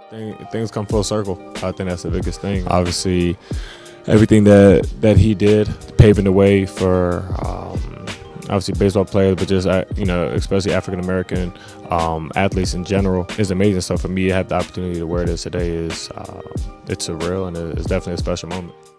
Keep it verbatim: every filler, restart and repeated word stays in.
Thing, things come full circle. I think that's the biggest thing. Obviously, everything that that he did, paving the way for um, obviously baseball players, but just uh, you know, especially African American um, athletes in general, is amazing. So for me to have the opportunity to wear this today is uh, it's surreal, and it's definitely a special moment.